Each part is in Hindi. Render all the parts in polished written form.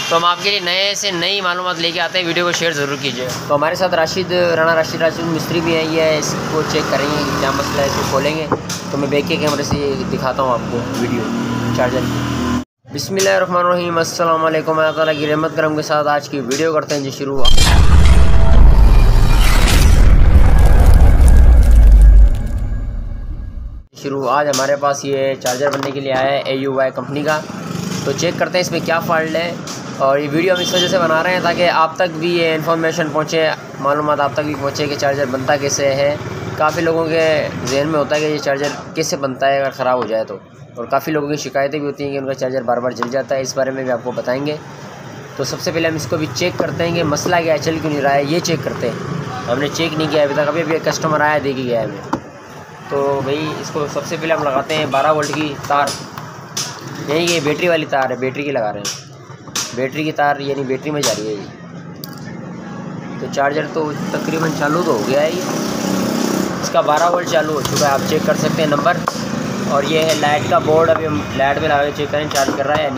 तो हम आपके लिए नए से नई मालूमात लेके आते हैं। वीडियो को शेयर ज़रूर कीजिए। तो हमारे साथ राशिद मिस्त्री भी हैं। ये इसको चेक करेंगे क्या मसला है, इसको खोलेंगे तो मैं बैक के कैमरे से दिखाता हूँ आपको वीडियो चार्जर की। बिस्मिल्लाहिर्रहमानिर्रहीम, अस्सलाम वालेकुम। अल्लाह ताला की रहमत करम के साथ आज की वीडियो करते हैं जी शुरू। आज हमारे पास ये चार्जर बनने के लिए आया है AUY कंपनी का। तो चेक करते हैं इसमें क्या फ़ॉल्ट है। और ये वीडियो हम इस वजह से बना रहे हैं ताकि आप तक भी ये इन्फॉर्मेशन पहुँचे, मालूमात आप तक भी पहुँचे कि चार्जर बनता कैसे है। काफ़ी लोगों के जहन में होता है कि ये चार्जर कैसे बनता है अगर ख़राब हो जाए तो, और काफ़ी लोगों की शिकायतें भी होती हैं कि उनका चार्जर बार बार जल जाता है। इस बारे में भी आपको बताएंगे। तो सबसे पहले हम इसको भी चेक करते हैं कि मसला क्या है, चल क्यों नहीं रहा है, ये चेक करते हैं। हमने चेक नहीं किया अभी तक, अभी कस्टमर आया दे के गया है हमें। तो भाई इसको सबसे पहले हम लगाते हैं 12 वोल्ट की तार, यानी कि बैटरी वाली तार है, बैटरी की लगा रहे हैं। बैटरी की तार यानी बैटरी में जा रही है ये। तो चार्जर तो तकरीबन चालू तो हो गया है ये, इसका 12 वोल्ट चालू हो चुका है, आप चेक कर सकते हैं नंबर। और ये है लाइट का बोर्ड, अभी हम लाइट में लगा के चेक करें चार्ज कर रहा है या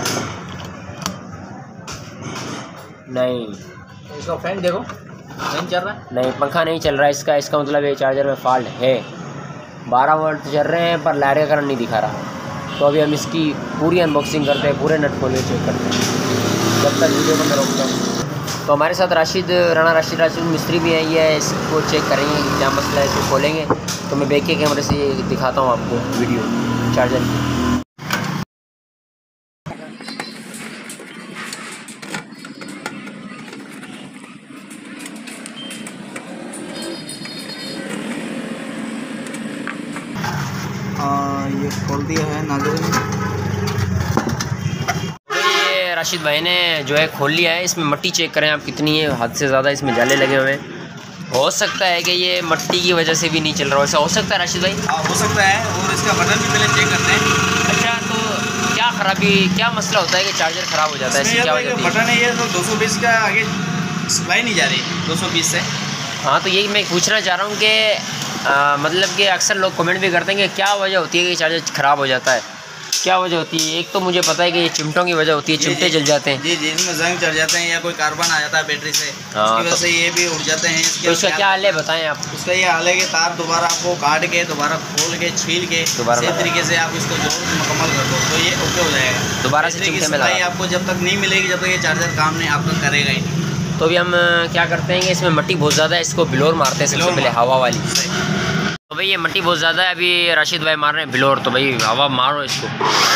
नहीं। इसका फैन देखो नहीं चल रहा है, नहीं पंखा नहीं चल रहा है इसका मतलब ये चार्जर में फॉल्ट है। 12 वोल्ट चल रहे हैं पर लाइट का करंट नहीं दिखा रहा। तो अभी हम इसकी पूरी अनबॉक्सिंग करते हैं, पूरे नट खोल के चेक करते हैं जब तक वीडियो को मैं रोकता हूँ। तो हमारे साथ राशिद मिस्त्री भी हैं। ये इसको चेक करेंगे क्या मसला है, इसको खोलेंगे तो मैं बैक के कैमरे से दिखाता हूँ आपको वीडियो चार्जर की। ये खोल दिया है नाज़रीन। तो ये राशिद भाई ने जो है खोल लिया है। इसमें मट्टी चेक करें आप कितनी है, हद से ज़्यादा इसमें जाले लगे हुए हैं। हो सकता है कि ये मट्टी की वजह से भी नहीं चल रहा, वैसा हो सकता है राशिद भाई? हाँ हो सकता है। और इसका बटन भी पहले चेक करते हैं। अच्छा, तो क्या खराबी, क्या मसला होता है कि चार्जर ख़राब हो जाता है? इसकी क्या वजह होती है? बटन है ये तो 220 का आगे सप्लाई नहीं जा रही 220 से। हाँ, तो यही मैं पूछना चाह रहा हूँ कि मतलब कि अक्सर लोग कमेंट भी करते हैं कि क्या वजह होती है कि चार्जर ख़राब हो जाता है, क्या वजह होती है? एक तो मुझे पता है कि ये चिमटों की वजह होती है, चिमटे जल जाते हैं। जी इसमें जंग चढ़ जाते हैं या कोई कार्बन आ जाता है बैटरी से, हाँ, उसकी वजह से ये भी उड़ जाते हैं। तो इसका क्या हाल है बताएं आप? उसका ये हाल है कि तार दोबारा आपको काट के दोबारा खोल के छील के सही तरीके से आप इसको जोड़ मुकम्मल कर दो तो ये ओके हो जाएगा। दोबारा से चिमटे में लगाएं। आपको जब तक नहीं मिलेगी, जब तक ये चार्जर काम नहीं आपका करेगा ही नहीं। तो अभी हम क्या करते हैं कि इसमें मट्टी बहुत ज़्यादा है, इसको बिलोर मारते हैं सबसे पहले, हवा वाली। तो भाई ये मट्टी बहुत ज़्यादा है, अभी राशिद भाई मार रहे हैं बिलोर। तो भाई हवा मारो इसको।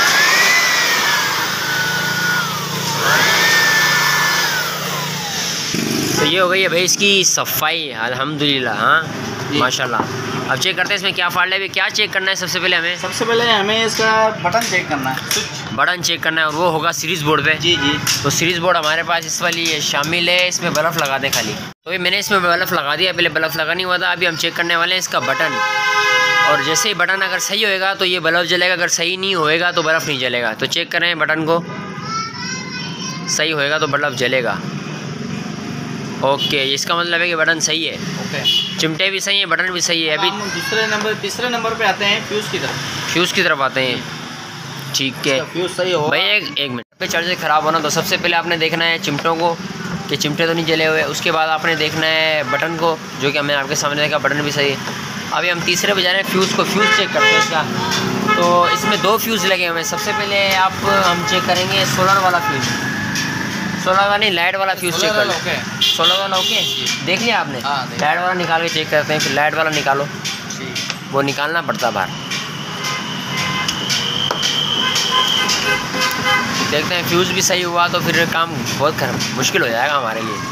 तो ये हो गई है भाई इसकी सफाई, अल्हम्दुलिल्लाह। हाँ माशाल्लाह। अब चेक करते हैं इसमें क्या फॉल्ट है। अभी क्या चेक करना है सबसे पहले हमें? सबसे पहले हमें इसका बटन चेक करना है, स्विच बटन चेक करना है, और वो होगा सीरीज़ बोर्ड पे। जी। तो सीरीज़ बोर्ड हमारे पास इस वाली शामिल है, इसमें बल्ब लगा दें खाली। तो ये मैंने इसमें बल्ब लगा दिया, पहले बल्ब लगा नहीं हुआ था। अभी हम चेक करने वाले हैं इसका बटन, और जैसे ही बटन अगर सही होएगा तो ये बल्ब जलेगा, अगर सही नहीं होएगा तो बल्ब नहीं जलेगा। तो चेक करें बटन को, सही होएगा तो बल्ब जलेगा। ओके, इसका मतलब है कि बटन सही है। ओके, चिमटे भी सही है, बटन भी सही है। अभी तीसरे नंबर पे आते हैं फ्यूज़ की तरफ आते हैं। ठीक है, फ्यूज़ सही हो भाई। एक मिनट पे चार्जर ख़राब होना तो सबसे पहले आपने देखना है चिमटों को कि चिमटे तो नहीं जले हुए। उसके बाद आपने देखना है बटन को, जो कि हमने आपके सामने देखा, बटन भी सही है। अभी हम तीसरे पे जा रहे हैं फ्यूज़ को, फ्यूज़ चेक करते हैं इसका। तो इसमें 2 फ्यूज़ लगे हुए हैं। सबसे पहले हम चेक करेंगे सोलर वाला फ्यूज़, सोलर वाला नहीं, लाइट वाला फ्यूज़ चेक कर लो। सोलर वाला ओके, देख लिया आपने? लाइट वाला निकाल के चेक करते हैं। फिर लाइट वाला निकालो, वो निकालना पड़ता बाहर। देखते हैं फ्यूज़ भी सही हुआ तो फिर काम बहुत मुश्किल हो जाएगा हमारे लिए।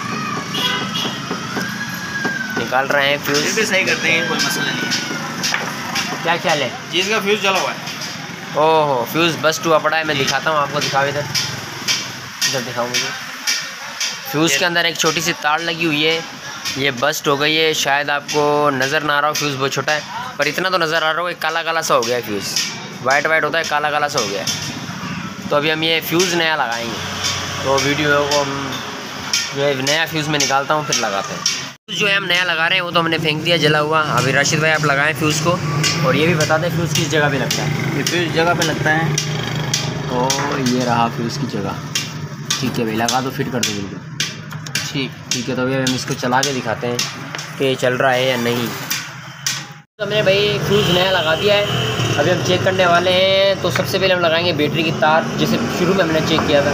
निकाल रहे हैं फ्यूज़ भी सही करते हैं, कोई मसला नहीं है। क्या ख्याल है? चीज़ का फ्यूज़ जला हुआ है। ओहो, फ्यूज़ बस्ट हुआ पड़ा है। मैं दिखाता हूँ आपको, दिखाओ इधर दिखाऊँ मुझे। फ्यूज़ के अंदर एक छोटी सी तार लगी हुई है, ये बस्ट हो गई है। शायद आपको नज़र ना आ रहा हो, फ्यूज़ बहुत छोटा है, पर इतना तो नज़र आ रहा हो कि काला काला सा हो गया है फ्यूज़। वाइट होता है, काला काला सा हो गया है। तो अभी हम ये फ्यूज़ नया लगाएंगे। तो वीडियो को हम जो है नया फ्यूज़ में निकालता हूँ, फिर लगाते हैं। जो है हम नया लगा रहे हैं वो तो हमने फेंक दिया जला हुआ। अभी राशिद भाई आप लगाएं फ्यूज़ को, और ये भी बता दें फ्यूज़ किस जगह पे लगता है। ये फ्यूज़ जगह पे लगता है। तो ये रहा फ्यूज़ की जगह। ठीक है भाई, लगा दो, फिट कर दो बिल्कुल। ठीक है, तो अभी हम इसको चला के दिखाते हैं कि चल रहा है या नहीं। तो हमने भाई फ्यूज़ नया लगा दिया है, अभी हम चेक करने वाले हैं। तो सबसे पहले हम लगाएंगे बैटरी की तार, जैसे शुरू में हमने चेक किया था।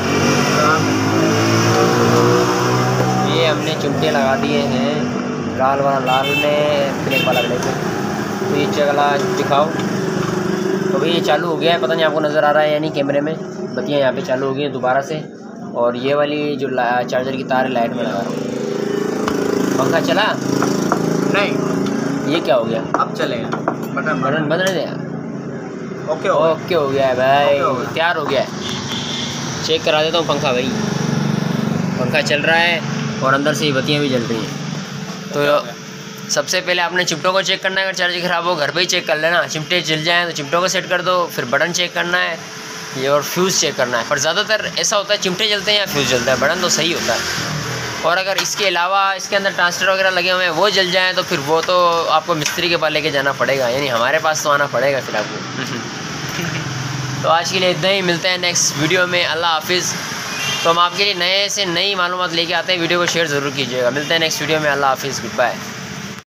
ये हमने चिमटे लगा दिए हैं, लाल वाला लाल में, ब्लैक वाला ब्लैक में। तो ये चला दिखाओ। तो भाई ये चालू हो गया है, पता नहीं आपको नज़र आ रहा है या नहीं कैमरे में। बत्तियाँ यहाँ पे चालू हो गई हैं दोबारा से। और ये वाली जो चार्जर की तार है लाइट में लगा रहा हूँ। पंखा चला नहीं, ये क्या हो गया? अब चलेगा। बटन बटन बंद नहीं दिया। ओके हो गया है भाई, ओके। तैयार हो गया है। चेक करा देता हूँ पंखा भाई। पंखा चल रहा है और अंदर से ही बत्तियाँ भी जल रही हैं। तो सबसे पहले आपने चिमटों को चेक करना है। अगर चार्जर ख़राब हो घर पे ही चेक कर लेना। चिमटे जल जाएँ तो चिमटों को सेट कर दो, फिर बटन चेक करना है ये, और फ्यूज़ चेक करना है। पर ज़्यादातर ऐसा होता है चिमटे जलते हैं या फ्यूज़ जलता है, बटन तो सही होता है। और अगर इसके अलावा इसके अंदर ट्रांजिस्टर वगैरह लगे हुए हैं वो जल जाएँ तो फिर वो तो आपको मिस्त्री के पास लेके जाना पड़ेगा, यानी हमारे पास तो आना पड़ेगा फिर आपको। तो आज के लिए इतना ही, मिलते हैं नेक्स्ट वीडियो में। अल्लाह हाफिज़। तो हम आपके लिए नए से नई मालूमात लेके आते हैं, वीडियो को शेयर ज़रूर कीजिएगा। मिलते हैं नेक्स्ट वीडियो में। अल्लाह हाफिज़, गुड बाय।